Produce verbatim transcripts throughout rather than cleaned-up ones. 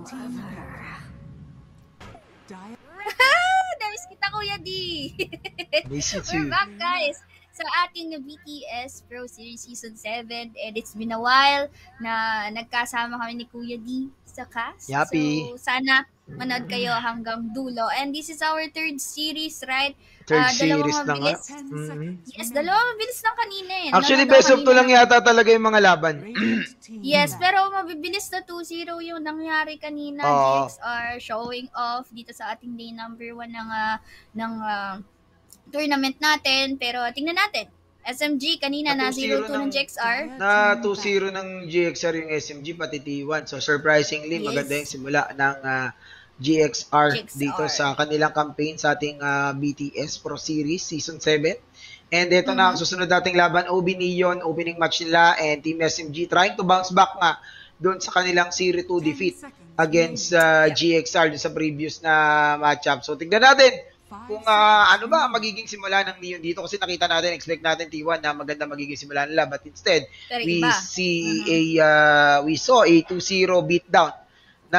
Namiss kita, Kuya D. Miss you We're too. back, guys, sa ating B T S Pro Series Season seven. And it's been a while na nagkasama kami ni Kuya D sa cast. Yappy. So, sana manood kayo hanggang dulo. And this is our third series, right? Third Ah, dalawang series na nga. mabilis. Mhm. Yes, dalawang mabilis lang kanina eh. Actually, Nanonood best ako of two kanina lang ng- yata talaga yung mga laban. Yes, pero mabibilis na two zero yung nangyari kanina. Oo. G X R showing off dito sa ating day number one ng, ah, ng ah, tournament natin. Pero tingnan natin. S M G kanina Na na two zero zero two ng ng- G X R. Na two zero ng G X R yung S M G, pati T one. So, surprisingly, Yes. maganda yung simula ng ah, G X R G X R. dito sa kanilang campaign sa ating ah, B T S Pro Series Season seven. And ito na ang susunod nating laban, O B Neon, opening match nila, and Team S M G trying to bounce back nga doon sa kanilang Series two defeat against uh, G X R doon sa previous na matchup. So, tignan natin kung uh, ano ba ang magiging simula ng Neon dito, kasi nakita natin, expect natin T one na maganda magiging simula nila, but instead Pero we iba. see a uh, we saw a two zero beatdown na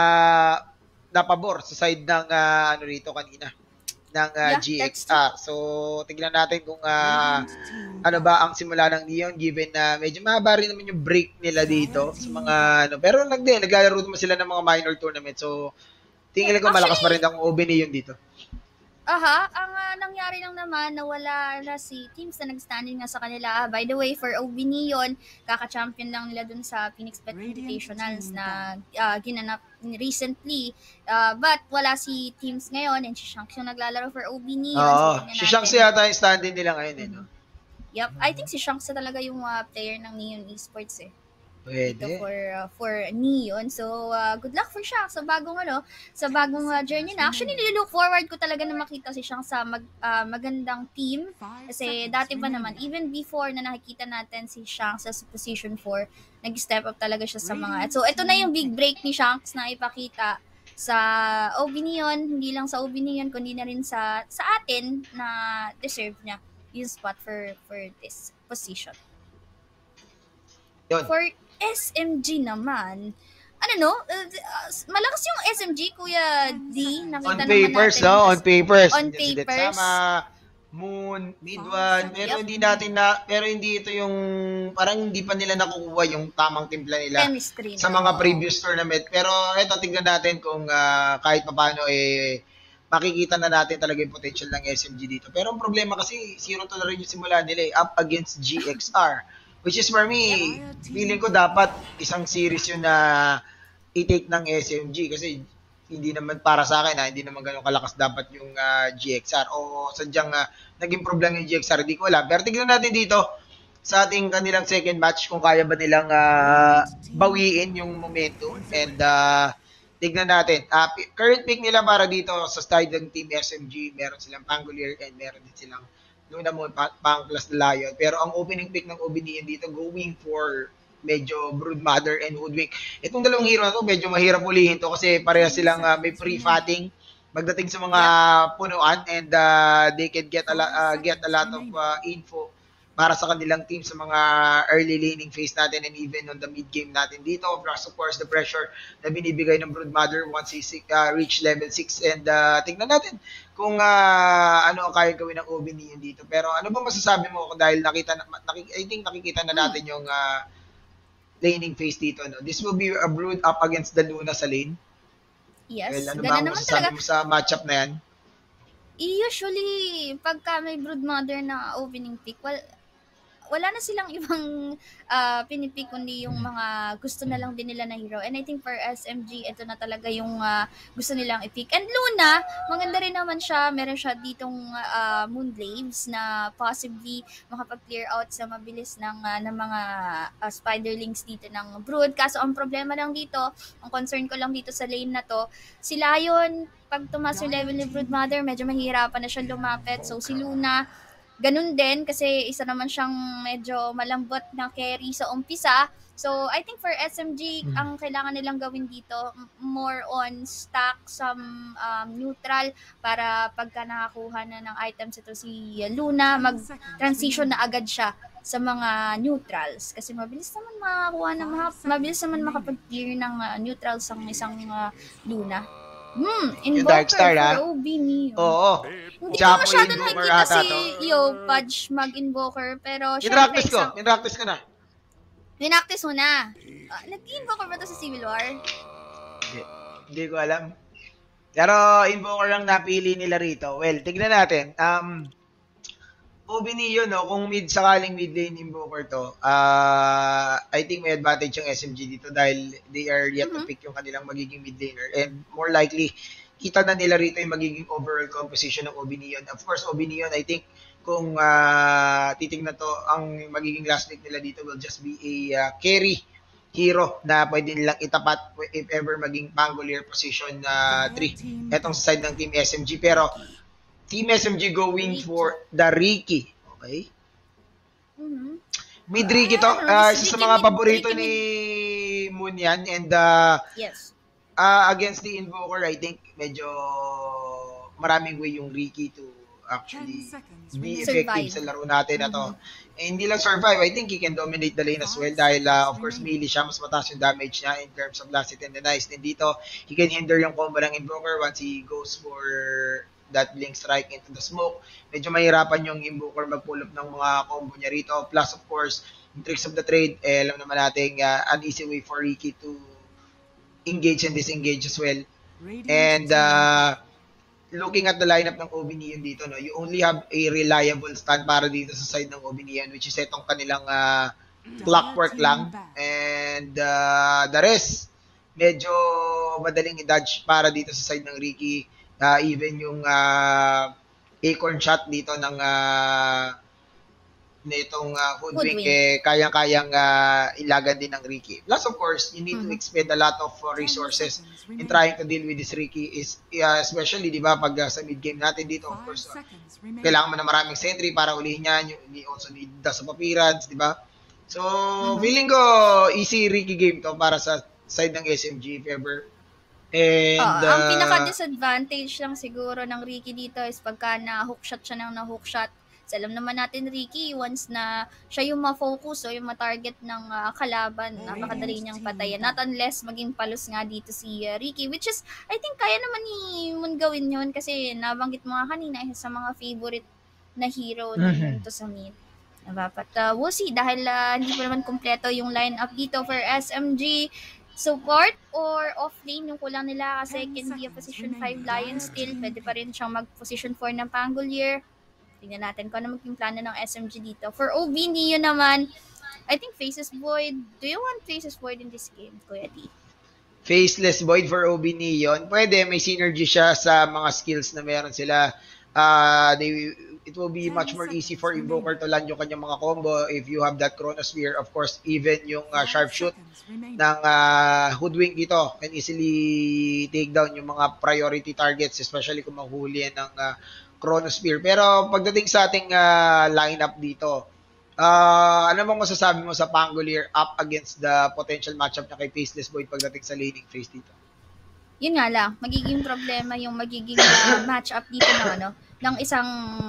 napabor sa side ng uh, ano rito kanina ng uh, Yeah, G X R. So tignan natin kung uh, ano ba ang simula ng Neon, given na medyo mahaba rin naman yung break nila dito sa mga ano, pero nag naglalaro naman sila ng mga minor tournament. So tingin ko malakas pa rin ang O B Neon dito. Aha, ang ah, nangyari lang naman, nawala na si teams na nag-standing nga sa kanila. By the way, for O B Neon, kaka-champion lang nila dun sa Phoenix Pet Invitationals na ah, ginanap recently. Ah, but wala si teams ngayon, and si Shanks yung naglalaro for O B Neon. Oo, tingnan si natin. Shanks yata yung stand-in nila ngayon eh, no? Yep, I think si Shanks na talaga yung ah, player ng Neon Esports eh. Dito Pwede. for uh, for Neon. So uh, good luck for Shanks sa bagong ano, sa bagong uh, journey na. Actually, nililook forward ko talaga na makita si Shanks sa mag, uh, magandang team. Kasi dati pa naman, even before na nakikita natin si Shanks sa position four, nag-step up talaga siya sa mga. So ito na yung big break ni Shanks na ipakita sa O B Neon, hindi lang sa O B Neon kundi na rin sa sa atin na deserve niya yung spot for for this position. Yun. For S M G naman, ano no, uh, uh, malakas yung S M G, Kuya D. Nakita On naman papers, natin. no? On papers. On Nandiyan si papers. Detsama, Moon, Mid one, pero Yep. hindi natin na, pero hindi ito yung, parang hindi pa nila nakukuha yung tamang timpla nila Chemistry sa na, mga oo. previous tournament. Pero eto, tignan natin kung ah, kahit papaano eh, makikita na natin talaga yung potential ng S M G dito. Pero ang problema kasi, zero to na rin yung simula nila eh, up against G X R. Which is for me, feeling ko dapat isang series yun na i-take ng S M G kasi hindi naman para sa akin, ha, hindi naman ganun kalakas dapat yung ah, G X R o sadyang uh, naging problem yung G X R, hindi ko alam. Pero tignan natin dito sa ating kanilang second match kung kaya ba nilang ah, bawiin yung momentum, and uh, tignan natin. Uh, current pick nila para dito sa side ng Team S M G, meron silang Pangolier and meron din silang Luna Moon, Pang plus Lion. Pero ang opening pick ng O B Neon dito, going for medyo Broodmother and Hoodwink. Itong dalawang hero na to, medyo mahirap ulihin to kasi pareha silang uh, may pre-fatting pagdating sa mga punuan, and uh, they can get a, lot, uh, get a lot of uh, info para sa kanilang team sa mga early laning phase natin and even on the mid game natin dito. Plus, of course, the pressure na binibigay ng Broodmother once he uh, reach level six, and uh, tingnan natin kung uh, ano ang kaya gawin ng O B Neon dito. Pero ano ba masasabi mo dahil nakita na, nakik, I think nakikita na natin yung uh, laning phase dito, no? This will be a Brood up against the Luna sa lane. Yes, Well, ano ba ganun ang naman masasabi talaga. mo sa matchup na yan? Usually, pagka may Broodmother na opening pick, well, wala na silang ibang uh, pinipick kundi yung mga gusto na lang din nila na hero. And I think for S M G, ito na talaga yung uh, gusto nilang i-pick. And Luna, maganda rin naman siya. Meron siya ditong uh, Moonblaves na possibly makapag-clear out sa mabilis ng, uh, ng mga uh, Spiderlings dito ng Brood. Kaso ang problema lang dito, ang concern ko lang dito sa lane na to, si Lion, pag tumas yung level ni Broodmother, medyo mahirapan na siya lumapit. So si Luna, ganun din kasi isa naman siyang medyo malambot na carry sa umpisa. So, I think for S M G, mm. ang kailangan nilang gawin dito, more on stack some um, neutral para pagka nakakuha na ng items ito si Luna, mag-transition na agad siya sa mga neutrals kasi mabilis naman makakuha ng mga, mabilis naman makapag-clear ng uh, neutrals ang isang uh, Luna. Hmm, Yung Dark Invoker Star, for ha? O B Neo. Oo. Hindi ko Chapo masyado Invoker nakikita ata si to. Yo Pudge mag-invoker pero syempre Minractice ko. isang Minractice ko na. pinactice mo na. Uh, nag-invoker ba to sa Civil War? Hindi. Hindi ko alam. Pero Invoker lang napili nila rito. Well, tignan natin. Um, O B Neo, no, kung mid sakaling mid lane Invoker to, uh, I think may advantage yung S M G dito dahil they are yet Mhm. to pick yung kanilang magiging mid laner and more likely kita na nila rito yung magiging overall composition ng O B Neo. Of course, O B Neo, I think kung uh, titignan to, ang magiging last pick nila dito will just be a uh, carry hero na pwede nilang itapat if ever maging Pangolier position na uh, three. Etong sa side ng Team S M G. Pero Team S M G going Ricky. for the Ricky. Okay? Mhm. Mid Ricky to. Ah, Uh, Ricky isa sa mga mid, paborito Ricky ni Moon yan. And uh, Yes. uh, against the Invoker, I think medyo maraming way yung Ricky to actually be effective Survive. sa laro natin na to. Eh, hindi lang survive, I think he can dominate the lane as well dahil uh, of course melee siya, mas mataas yung damage niya in terms of last hit and the nice. Din dito, he can hinder yung combo ng Invoker once he goes for that blink strike into the smoke. Medyo mahirapan yung Invoker mag-pull up ng mga combo niya rito. Plus of course, yung tricks of the trade, eh, alam naman natin uh, an easy way for Ricky to engage and disengage as well. And uh, looking at the lineup ng O B Neo dito, no, you only have a reliable stand para dito sa side ng O B Neo, which is itong kanilang uh, clockwork lang. And uh, the rest, medyo madaling i-dodge para dito sa side ng Ricky. Uh, even yung uh, acorn shot dito ng uh, nitong uh, Hoodwink, Hoodwink. eh, kayang-kayang uh, ilagan din ng Ricky. Plus, of course, you need Mhm. to expend a lot of uh, resources in trying to deal with this Ricky, is uh, especially, di ba, pag uh, sa mid-game natin dito, of course, uh, kailangan mo na maraming sentry para ulihin yan. You, you also need dust of appearance, di ba? So, Mhm. feeling ko, easy Ricky game to para sa side ng S M G, if ever. And, Oo, ang uh, pinaka-disadvantage lang siguro ng Ricky dito is pagka na-hookshot siya ng na-hookshot. So, alam naman natin, Ricky, once na siya yung ma-focus o yung ma-target ng uh, kalaban, napakadali niyang patayan. Not unless maging palos nga dito si uh, Ricky, which is, I think, kaya naman ni Moon gawin yun kasi nabanggit mo nga kanina, isa sa mga favorite na hero Mhm. din to sa mid. Diba? But uh, we'll see dahil uh, hindi pa naman kompleto yung lineup dito for S M G. Support or off lane yung kulang nila kasi can be a position five Lion still. Pwede pa rin siyang mag-position four ng Pangolier. Tingnan natin kung ano maging plano ng S M G dito. For O B Neo naman, I think Faces Void. Do you want Faces Void in this game, Kuya D? Faceless Void for O B Neon. Pwede, may synergy siya sa mga skills na meron sila. Uh, they, it will be much more easy for Invoker to land yung kanyang mga combo if you have that Chronosphere. Of course, even yung uh, Sharpshoot ng uh, Hoodwink dito can easily take down yung mga priority targets, especially kung mahuli ng uh, Chronosphere. Pero pagdating sa ating uh, lineup dito, uh, ano bang masasabi mo sa Pangolier up against the potential matchup niya kay Faceless Void pagdating sa laning phase dito? Yun nga lang, magiging problema yung magiging uh, match-up dito ng ano, ng isang,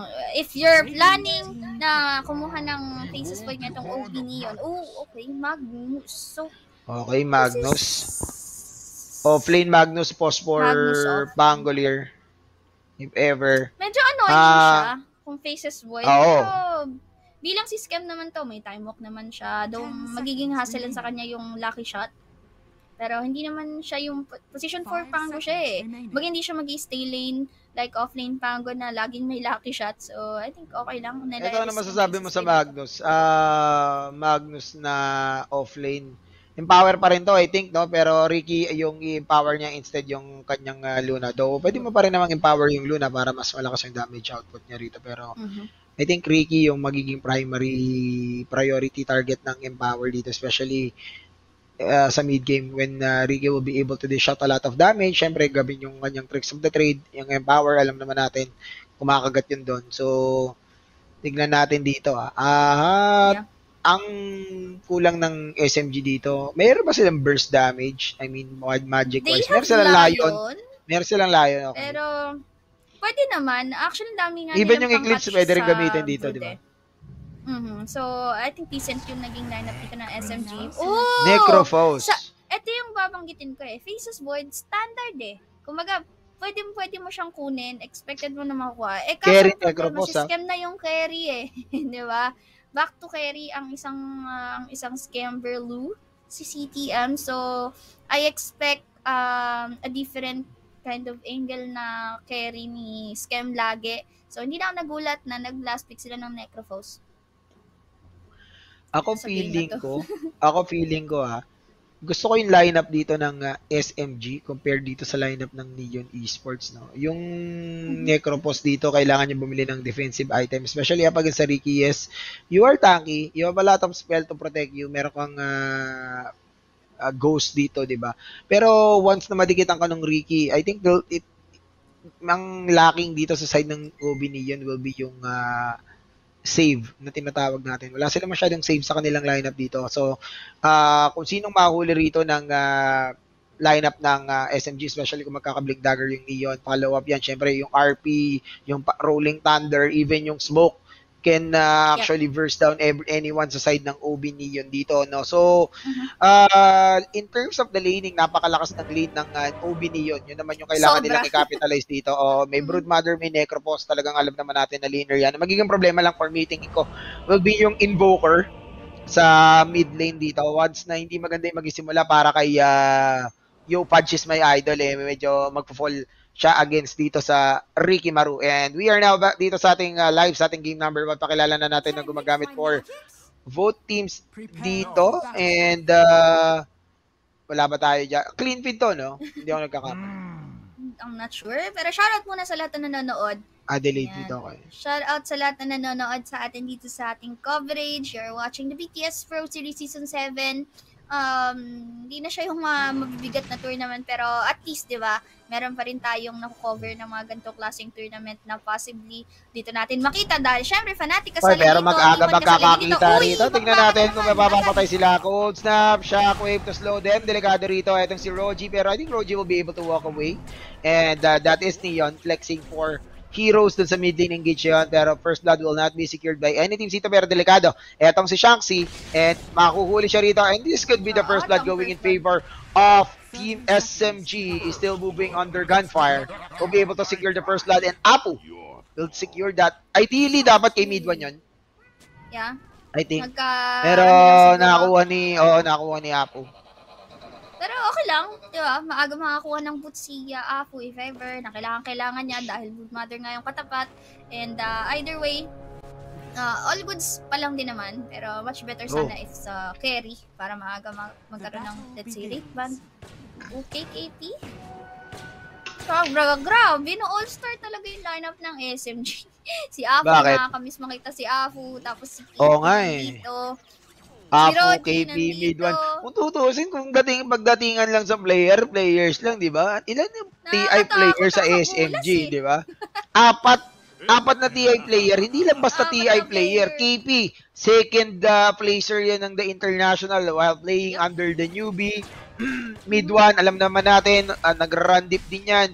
if you're planning na kumuha ng Faces Void nga itong O B Neon, oh, okay, Magnus. So, Okay, Magnus. This is... Offlane Magnus, post for Magnus off. Pangolier. If ever. Medyo annoying Ah, siya kung Faces Void. oo. Pero bilang si Scam naman to, may time walk naman siya. Though magiging hassle sa kanya yung lucky shot. Pero hindi naman siya yung position four Pango siya eh. Mag hindi siya mag-stay lane like off-lane Pango na laging may lucky shot. So I think okay lang. Nila Ito ano masasabi mo sa Magnus? Ah, Magnus na offlane. Empower pa rin to, I think, no? Pero Ricky, yung i-empower niya instead yung kanyang uh, Luna. Though, pwede mo pa rin namang empower yung Luna para mas malakas yung damage output niya rito. Pero, Mm-hmm. I think Ricky yung magiging primary priority target ng empower dito, especially uh, sa mid-game when uh, Ricky will be able to dish out a lot of damage. Siyempre, gabin yung kanyang tricks of the trade. Yung empower, alam naman natin, kumakagat yun doon. So, tignan natin dito. Ah, ah Yeah. ang kulang ng S M G dito, mayroon ba silang burst damage? I mean, magic They wise. have Meron silang Lion. Lion, Meron silang Lion, okay. pero pwede naman. Actually, ang dami nga Even nilang yung Eclipse pang-catch pwede rin sa gamitin dito, Brood di ba? eh. Mhm. So, I think decent yung naging lineup dito ng S M G. Oh! Necrophos. Sa, ito yung babanggitin ko eh. Faces Void, standard eh. Kumaga, pwede, pwede mo siyang kunin, expected mo na makuha. Eh, kaso Carry ang problema, Necrophos, si ah. scam na yung carry eh. Di ba? Back to carry ang isang uh, ang isang scammer Lu, si C T M. So, I expect um, a different kind of angle na carry ni scam lagi. So, hindi na ako nagulat na nag-last pick sila ng Necrophos. Ako Sa game na feeling to. ko, ako feeling ko ha, gusto ko yung lineup dito ng uh, S M G compared dito sa lineup ng Neon Esports, no. Yung Necrophos dito, kailangan niyo bumili ng defensive item, especially kapag sa Riki, yes, you are tanky, you have a lot of spell to protect you, meron kang uh, uh, ghost dito, di ba? Pero once na madikitan ka ng Riki, I think it, ang lacking dito sa side ng O B Neon will be yung uh, save na tinatawag natin. Wala sila masyadong save sa kanilang lineup dito. So, uh, kung sinong mahuli rito ng uh, lineup ng uh, S M G, especially kung magkaka-blink dagger yung Neon, follow up yan. Syempre, yung R P, yung Rolling Thunder, even yung Smoke, can uh, actually yep. verse down every, anyone sa side ng O B Neon dito, no? So, uh, in terms of the laning, napakalakas ng lane ng uh, O B Neon. Yun naman yung kailangan Sobra. nilang i-capitalize dito. O, may Broodmother, may Necrophos, talagang alam naman natin na laner yan. Magiging problema lang for me, tingin ko, will be yung Invoker sa mid lane dito. Once na hindi maganda yung magisimula para kay uh, Yo Pudge is my idol, eh. Medyo magpo-fall siya against dito sa Ricky Maru. And we are now back dito sa ating uh, live, sa ating game number one. Pakilala na natin na gumagamit for vote teams dito. And uh, wala ba tayo dyan? Clean feed to, no? Hindi ako nagkakapa. I'm not sure. Pero shoutout muna sa lahat na nanonood. Adelaide dito ako. Shoutout sa lahat na nanonood sa atin dito sa ating coverage. You're watching the B T S Pro Series Season seven. Um, hindi na siya yung uh, mabibigat na tournament, pero at least, di ba, meron pa rin tayong naku-cover ng mga ganitong klaseng tournament na possibly dito natin makita dahil syempre fanatic ka sa pero mag-aga magkakakita rito. Tingnan natin kung mapapatay sila. Cold Snap, Shockwave to slow them. Delikado rito. Itong si Roji, pero I think Roji will be able to walk away. And uh, that is Neon flexing for heroes dun sa mid lane engage yun, pero first blood will not be secured by any team dito, pero delikado. Etong si Shanxi, and makuhuli siya rito, and this could be the first blood going in favor of Team S M G. Is still moving under gunfire. Will be able to secure the first blood, and Apu will secure that. Ideally, dapat kay mid one yun. Yeah. I think. Magka, pero nakakuha ni, oo, nakakuha ni Apu. Pero okay lang, di ba? Maaga makakuha ng boot si uh, Afu if ever, na kailangan-kailangan niya dahil Broodmother nga yung katapat. And uh, either way, uh, all goods pa lang din naman. Pero much better sana oh. if sa uh, carry para maaga mag magkaroon ng, let's say, late ban. Okay, K P? Grabe, grabe. No, all-star talaga yung lineup ng S M G. Si Afu, nakakamiss makita si Afu. Tapos si K P oh, nga eh. dito. Apo, K P, mid one. Kung tutusin, kung dating, pagdatingan lang sa player, players lang, di ba? Ilan yung T I player sa S M G, eh. di ba? Apat, apat na T I player. Hindi lang basta T I player. K P, second uh, placer yan ng the international while playing yep. under the newbie. Mid one, alam naman natin, uh, nag-run deep din yan.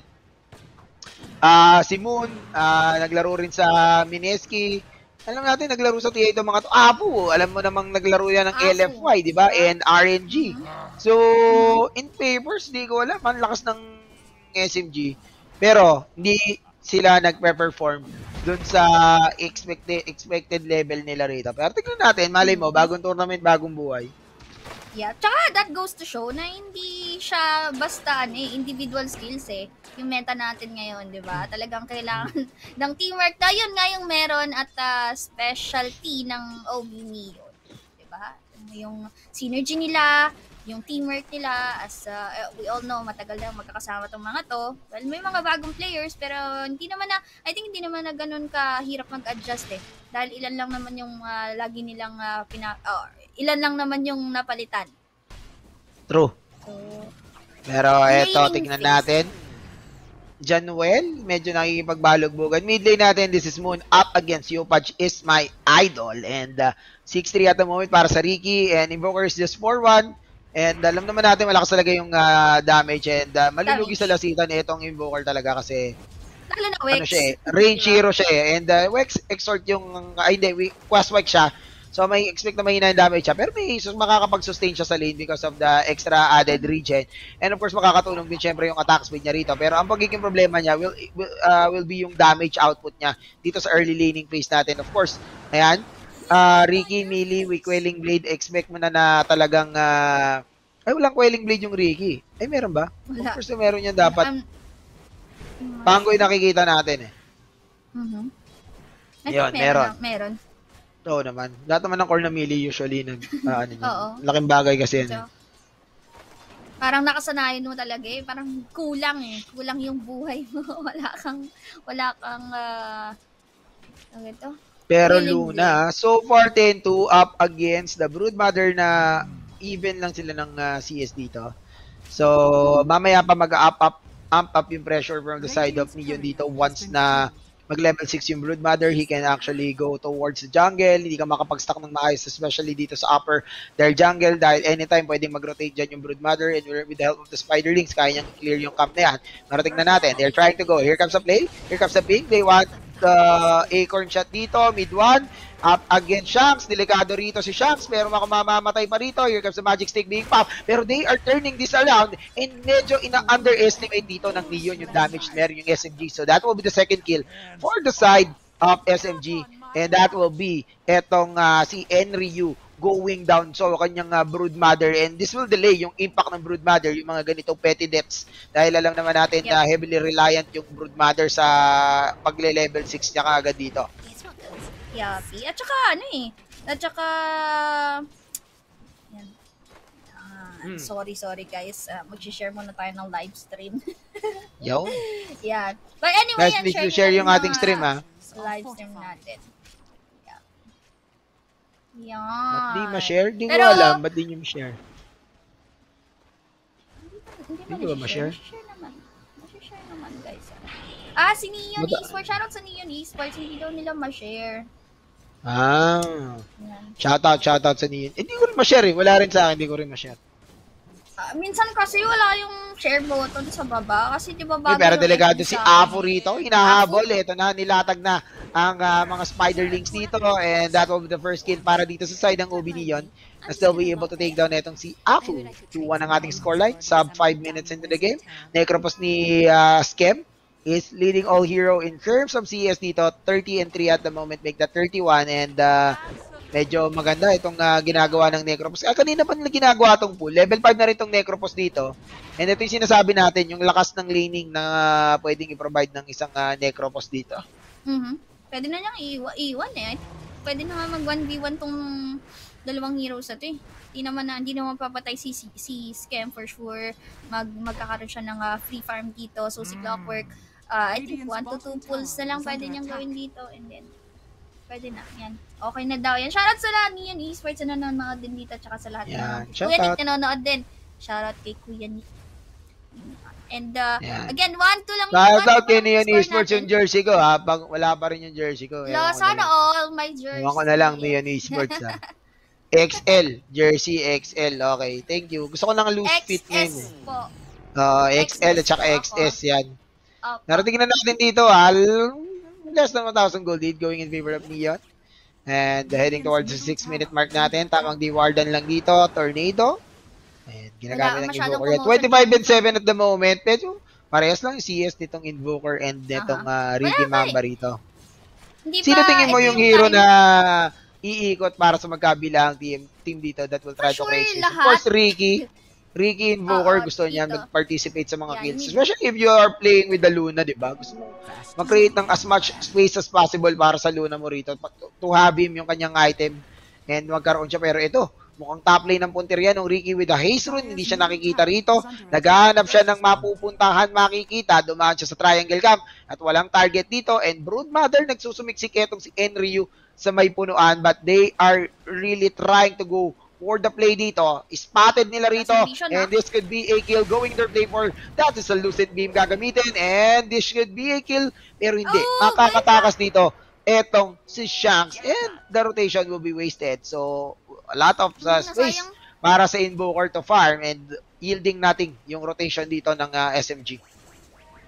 Uh, si Moon, uh, naglaro rin sa Mineski. Alam natin, naglaro sa T I itong mga to. Apo, alam mo namang naglaro yan ng Apo. L F Y, di ba? And R N G. So, in favors, di ko alam. Ang lakas ng S M G. Pero, hindi sila nagpe-perform dun sa expected expected level nila rito. Pero tignan natin, malay mo, bagong tournament, bagong buhay. Yeah, tsaka that goes to show na hindi siya basta eh, individual skills eh. Yung meta natin ngayon, di ba? Talagang kailangan ng teamwork na yun nga yung meron at uh, specialty ng O B Neon. Di ba? Yung synergy nila, yung teamwork nila, as uh, we all know, matagal na magkakasama tong mga to. Well, may mga bagong players, pero hindi naman na, I think hindi naman na ganun kahirap mag-adjust eh. Dahil ilan lang naman yung uh, lagi nilang uh, pina... Uh, ilan lang naman yung napalitan. True. So, pero eto, tignan natin. Januel, medyo nakikipagbalog-bugan. Mid lane natin, this is Moon up against Yopaj is my idol. And uh, six three at the moment para sa Ricky. And Invoker is just four one. And alam naman natin, malakas talaga yung uh, damage. And uh, malulugi sa lasitan itong Invoker talaga kasi Lalo na ano Wex. siya eh, range Diba? hero siya eh. And uh, Wex exhort yung, ay hindi, we- quest Wex siya. So may expect na mahina yung damage siya. Pero may sus- makakapag-sustain siya sa lane because of the extra added regen. And of course, makakatulong din syempre yung attack speed niya rito. Pero ang pagiging problema niya will, will, uh, will be yung damage output niya dito sa early laning phase natin. Of course, ayan, uh, Ricky, Melee, with Quelling Blade, expect mo na na talagang, uh, ay walang Quelling Blade yung Ricky. Ay meron ba? Wala. Of course, meron yan dapat. Um, Pangoy nakikita natin eh. Mhm. I Yun, think meron. meron. Meron. Oo naman. Lahat naman ng core na Melee usually nag, uh, ano yun. Oo. Laking bagay kasi yan eh. So, parang nakasanayan mo talaga eh. Parang kulang eh. Kulang yung buhay mo. wala kang, wala kang, ah, ano ito? Pero Willing Luna, so far ten two up against the Broodmother na even lang sila ng uh, C S dito. So, mamaya pa mag-up up, amp up yung pressure from the side of Neon dito once na mag-level six yung Broodmother, he can actually go towards the jungle, hindi ka makapag-stack ng maayos, especially dito sa upper their jungle, dahil anytime pwedeng mag-rotate dyan yung Broodmother, and with the help of the Spiderlings, kaya niyang clear yung camp na yan. Marating na natin, they're trying to go, here comes the play, here comes the ping, they want the acorn shot dito, mid one, up against Shanks, delikado rito si Shanks, pero makamamatay pa rito, here comes the magic stick being popped, pero they are turning this around, and medyo ina-underestimate dito ng Neon yung damage meron yung S M G, so that will be the second kill for the side of S M G, and that will be etong uh, si Enryu going down, so kanyang uh, Broodmother, and this will delay yung impact ng Broodmother, yung mga ganitong petty deaths, dahil alam naman natin na Yep. heavily reliant yung Broodmother sa pagle-level six niya kaagad dito. Yapi. At saka, ano eh. At saka, yan. Ah, Hmm. Sorry, sorry guys. Uh, mag-share muna tayo ng live stream. Yo, yan. But anyway, guys, yan, need to nyo share na yung ating mga stream ha. Live stream natin. Yan. Ba't di Yan. ma-share? Di ko Pero- alam, ba't di nyo ma-share? Hindi Hindi ba ba ma-share? Ma-share naman. Ma-share naman guys. Ah, si Neon Mata- Esports. Shoutout sa Neon Esports. Hindi daw nila ma-share. Ah, Yan. shoutout, shoutout sa niyo. Hindi ko rin ma-share eh, wala rin sa akin, hindi ko rin ma-share. Ah, minsan kasi wala yung share button sa baba. Kasi di ba Eh, bago pero yung delegado F B si sa Apo akin. rito, hinahabol, ito na, nilatag na ang ah, mga Spiderlings dito, and that will be the first kill para dito sa side ng O B Neon, na still be able to take down itong si Afu. two one ang ating scoreline, sub five minutes into the game. Necropos ni ah, Skem is leading all hero in terms of C S dito, thirty and three at the moment, make that thirty-one, and uh, medyo maganda itong uh, ginagawa ng Necropos. Ah, kanina pa nila ginagawa itong pool. Level five na rin itong Necropos dito. And ito yung sinasabi natin, yung lakas ng laning na uh, pwedeng i-provide ng isang uh, Necropos dito. Mhm. Pwede na niyang iwa iwan eh. Pwede na nga mag one v one tong dalawang heroes at eh. Hindi naman na hindi naman papatay si si, si Scam for sure. Mag magkakaroon siya ng uh, free farm dito. So si Clockwork, uh, I think one to two pulls na lang pwede niyang gawin dito, and then pwede na. Yan. Okay na daw yan. Shoutout sa lahat niyan Esports na nanonood din dito, tsaka sa lahat Yan. ng Shoutout. Kuya Nick nanonood din. Shoutout kay Kuya Nick. And uh, Yan. again, one two lang Shout one out two kay lang Neon score Esports natin. yung jersey ko ha. Pag wala pa rin yung jersey ko. Lo, Ewan ko na sana lang. all my jersey. Ewan ko na lang Neon Esports ha. X L. Jersey X L. Okay. Thank you. Gusto ko lang loose fit ngayon eh. X S po. Uh, X L at saka X S X S yan. Opo. Narating na natin dito ha. Less than one thousand gold lead going in favor of Neon. And uh, heading towards the six minute mark natin. Tamang di Warden lang dito. Tornado. And ginagamit Wala ng masyadong Invoker. promotion. twenty-five and seven at the moment. Medyo parehas lang yung C S nitong Invoker and nitong uh, Ricky Wala ba Mamba rito. Hindi Sino ba tingin mo ito yung hero time- na iikot para sa magkabilang team team dito that will try to For create sure, space? Of lahat. course, Ricky. Ricky Invoker, Oo, gusto niya dito. mag-participate sa mga Yan, kills. hindi- Especially if you are playing with the Luna, di ba? Gusto mo mag-create ng as much space as possible para sa Luna mo rito to have him yung kanyang item and magkaroon siya. Pero ito, mukhang top lane ng punteriya ng Ricky with the haze rune. Hindi siya nakikita rito. Naghahanap siya ng mapupuntahan, makikita. Dumaan siya sa triangle camp at walang target dito. And Broodmother nagsusumiksik etong si Enryu sa may punuan, but they are really trying to go for the play dito. Spotted nila rito, Nasa vision, and ah. this could be a kill going their play for that is a lucid beam gagamitin, and this should be a kill, pero hindi. Oh, Makakatakas dito etong si Shanks, and the rotation will be wasted. So, a lot of uh, Hmm, space nasayang. para sa Invoker to farm, and yielding natin yung rotation dito ng uh, S M G. Hmm.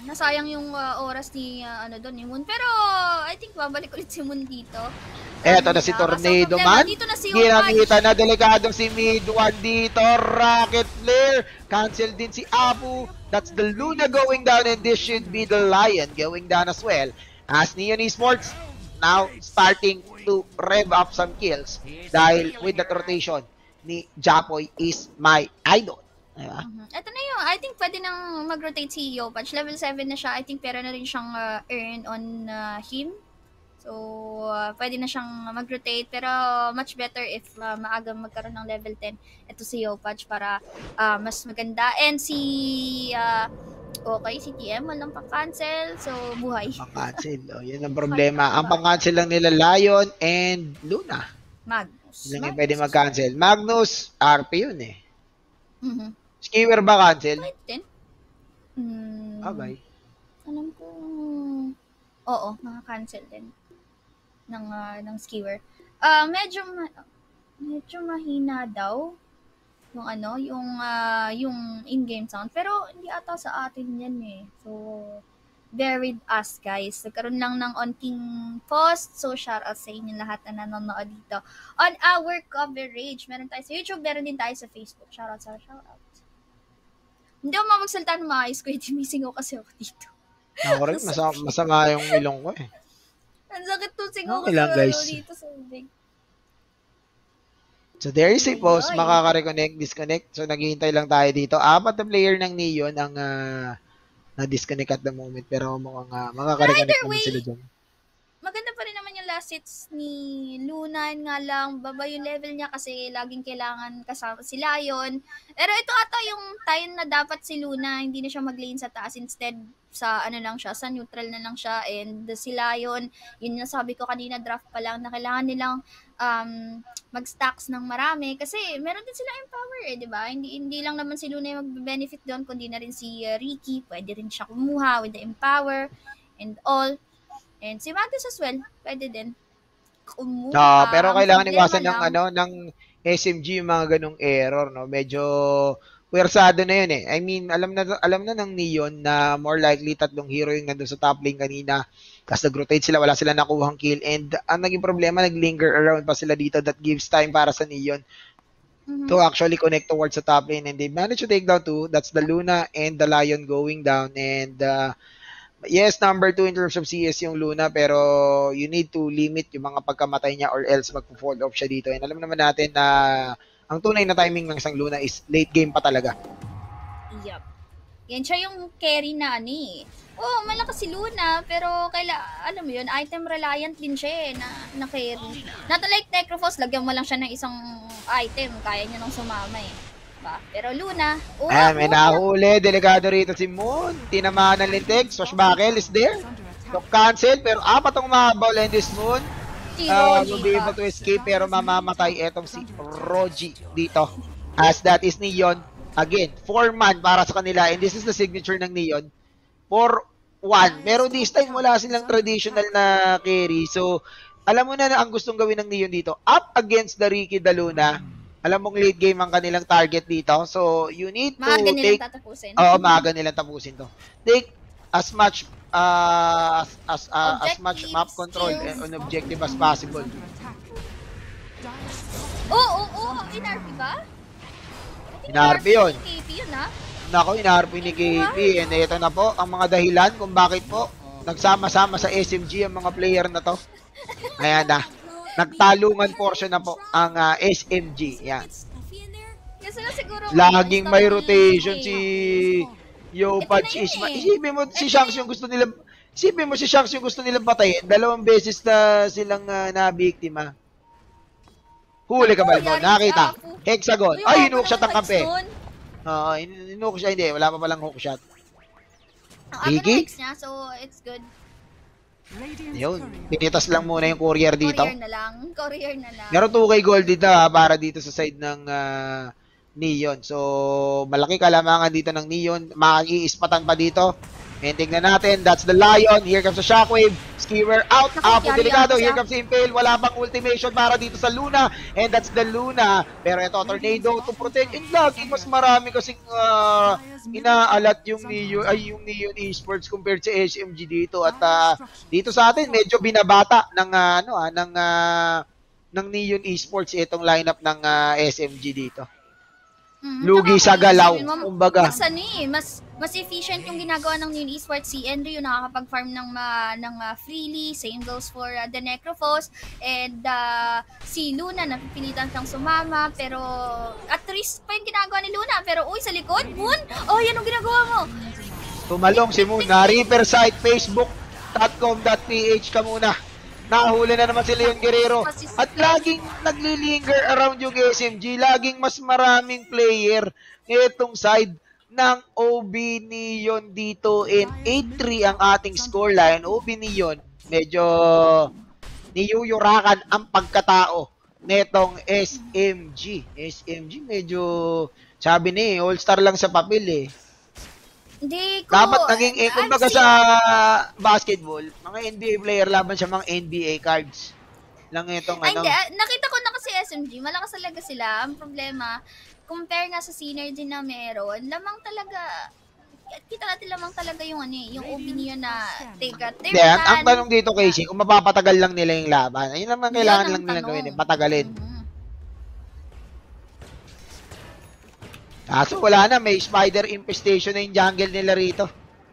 nasayang yung uh, oras ni uh, ano doon ni Moon. Pero I think babalik ulit si Moon dito. Eto na si Tornado man. Dito na si Ginamita na delikadong si Mid one dito. Rocket Flare. Cancel din si Apu. That's the Luna going down and this should be the Lion going down as well. As Neon Esports now starting to rev up some kills dahil with that rotation ni Japoy is my idol. Diba? Mm-hmm. Ito na yung, I think pwede nang mag-rotate si Yopaj. Level seven na siya. I think pera na rin siyang uh, earn on uh, him. So, uh, pwede na siyang mag-rotate. Pero much better if uh, maaga magkaroon ng level ten. Ito si Yopaj para uh, mas maganda. And si, uh, okay, si T M walang pang-cancel. So, buhay. Pang-cancel. Oh, yun ang problema. Ang pang-cancel lang nila Lion and Luna. Magnus. Yun lang yung pwede mag-cancel. Magnus, R P yun eh. Mm-hmm. Skewer ba cancel? Kahit din. Hmm. Okay. Alam ko, oo, mga-cancel din ng, uh, ng skewer. Uh, medyo, ma- medyo mahina daw yung ano, yung, uh, yung in-game sound. Pero hindi ata sa atin yan eh. So, bear with us guys. Nagkaroon lang ng onting post. So, shout out sa inyo lahat na nanonood dito. On our coverage, meron tayo sa YouTube, meron din tayo sa Facebook. Shout out sa shout out. Hindi ako mamagsalita ng maayos ko. Hindi missing ako kasi ako dito. Ako rin, masama, masama yung ilong ko eh. Ang sakit to singaw Okay ko lang, sa guys. ano dito sa big. So there is a pause, Ay. makaka-reconnect, disconnect. So naghihintay lang tayo dito. Apat na player ng Neon ang uh, na-disconnect at the moment. Pero mukhang uh, makaka-reconnect Either naman way, sila dyan. Maganda pa rin naman yung last hits ni Luna, yun nga lang, baba yung level niya kasi laging kailangan kasama si Lion. Pero ito ata yung time na dapat si Luna, hindi na siya mag-lane sa taas. Instead, sa ano lang siya, sa neutral na lang siya. And si Lion, yun yung sabi ko kanina, draft pa lang, na kailangan nilang um, mag-stacks ng marami. Kasi meron din sila empower eh, di ba? Hindi, hindi lang naman si Luna yung mag-benefit doon, kundi na rin si uh, Ricky. Pwede rin siya kumuha with the empower and all. And si Magnus as well, pwede din. Kumuha. No, pero kailangan iwasan ng lang, ano ng S M G yung mga ganung error, no. Medyo puwersado na yun eh. I mean, alam na alam na ng Neon na more likely tatlong hero yung nandun sa top lane kanina. Kasi nag-rotate sila, wala sila nakuhang kill. And ang naging problema, nag-linger around pa sila dito. That gives time para sa Neon mm-hmm. to actually connect towards the top lane. And they managed to take down two. That's the Luna and the Lion going down. And uh, yes, number two in terms of C S yung Luna, pero you need to limit yung mga pagkamatay niya or else magpo-fall off siya dito. And alam naman natin na ang tunay na timing ng isang Luna is late game pa talaga. Yup. Yan siya yung carry na ani. Oh, malakas si Luna, pero kaila, alam mo yun, item reliant din siya eh, na, na carry. Not like Necrophos, lagyan mo lang siya ng isang item, kaya niya nang sumama eh. Ba? Pero Luna, oh, Ah, may nahuli. Delikado rito si Moon. Tinamaan ng lintik. Swashbuckle is there. So, cancel. Pero apat ang mahabol and this Moon. Uh, will be able to escape pero mamamatay etong si Roji dito. As that is Neon. Again, four man para sa kanila. And this is the signature ng Neon. four one. Pero this time, wala silang traditional na carry. So, alam mo na na ang gustong gawin ng Neon dito. Up against the Ricky Daluna. Alam mong late game ang kanilang target dito. So, you need to maaga take... nilang tatapusin. Oo, maaga nilang tapusin to. Take as much uh, as as, uh, as much map control and on objective as possible. Oo, oo, oo. In-R P ba? In-R P yun. K P yun, ha? Nako, in-R P ni K P. And ito na po ang mga dahilan kung bakit po nagsama-sama sa S M G ang mga player na to. Ayan na. Nagtalungan portion na po ang uh, S M G. Yan. Kasi na siguro laging may rotation si Yopaj Ito na yun Isma. eh. Isipin mo si Shanks yung gusto nila Isipin mo si Shanks yung gusto nilang patayin. Dalawang beses na silang uh, nabiktima. Huli ka ba mo? Nakita. Hexagon. Ay, hinuhook shot ang kampe. Oo, uh, hinuhook siya. Hindi, wala pa palang hook shot. Ang Gigi? niya, so it's good. Yun. Pinitas lang muna yung courier dito. Courier na lang. Courier na lang. Meron two K gold dito ha, para dito sa side ng uh, Neon. So, malaki kalamangan dito ng Neon. Maki-ispatan pa dito. And tignan natin, that's the Lion. Here comes the Shockwave. Skiwer out. Apo delikado. Here comes the Impale. Wala bang ultimation para dito sa Luna. And that's the Luna. Pero ito, Tornado to protect. And laging mas marami kasing uh, inaalat yung Neon, ay, yung Neon Esports compared sa S M G dito. At uh, dito sa atin, medyo binabata ng, uh, ano, ah, ng, uh, ng Neon Esports itong lineup ng uh, S M G dito. Mm, Lugi sa galaw, kumbaga. Mas ano eh, mas mas efficient yung ginagawa ng Neon Esports. Si Andrew yung nakakapag-farm ng ma, ng uh, freely, same goes for uh, the Necrophos, and uh, si Luna napipilitan siyang sumama, pero at risk pa yung ginagawa ni Luna, pero uy, sa likod, Moon, oh, yan ang ginagawa mo. Tumalong si Moon na Reaper site, facebook dot com dot p h ka muna. Nahuli na naman si Leon Guerrero. At laging naglilinger around yung S M G. Laging mas maraming player itong side ng O B Neon dito. And eight three ang ating scoreline. O B Neon, medyo niyuyurakan ang pagkatao netong S M G. S M G medyo, sabi ni, all-star lang sa papel eh. Hindi ko. Dapat naging, eh, kumbaga sa basketball, mga N B A player, laban siya mga N B A cards. Lang itong Ay, ano. hindi. Nakita ko na kasi S M G, malakas talaga sila. Ang problema, compare nga sa synergy na meron, lamang talaga, kita natin lamang talaga yung ano eh, yung O B niyo na take a tip. Then, ang tanong dito, Casey, kung mapapatagal lang nila yung laban, ayun naman kailangan lang nila tanong. gawin, eh, patagalin. Mm-hmm. Kaso wala na, may spider infestation na yung jungle nila rito.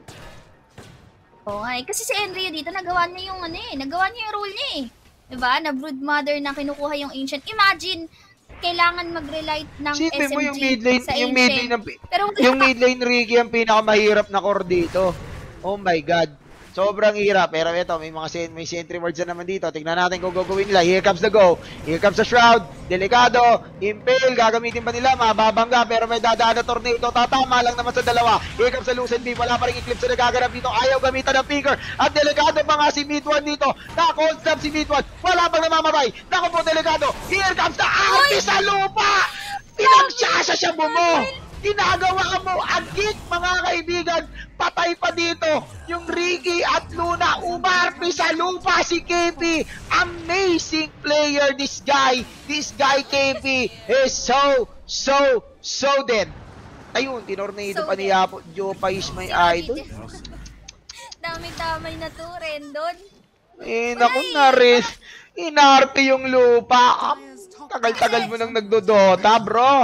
Oo nga eh. Kasi si Enryo dito, nagawa niya yung ano eh, nagawa niya yung role niya eh. Diba? Na brood mother na kinukuha yung ancient. Imagine, kailangan mag-relight ng Sipin S M G mo yung mid lane, sa yung mid ancient. lane, ng, Pero yung mid lane Ricky ang pinakamahirap na core dito. Oh my god. Sobrang hirap. Pero ito, may mga sen may sentry wards na naman dito. Tignan natin kung gagawin nila. Here comes the go. Here comes the Shroud. Delikado. Impale. Gagamitin pa nila. Mababangga. Pero may dadaan na tornado. Tatama lang naman sa dalawa. Here comes the Lucent Beam. Wala pa rin Eclipse na nagaganap dito. Ayaw gamitan ng Picker. At delikado pa nga si Mid one dito. Naka-hold stop si Mid one. Wala pang namamatay. Naku po, delikado. Here comes the Arty sa lupa. Pinagsasa siya mo. Ginagawa mo agit, mga kaibigan. Patay pa dito yung Ricky at Luna. Umarpi sa lupa si K P. Amazing player this guy. This guy K P is so, so, so dead. Ayun, tinornado So pa ni dead. Apo. Jopa is my Si idol. Dami-damay na to, Rendon. Eh, naku na rin. Inarpi yung lupa. Ang tagal-tagal mo nang nagdodota, bro.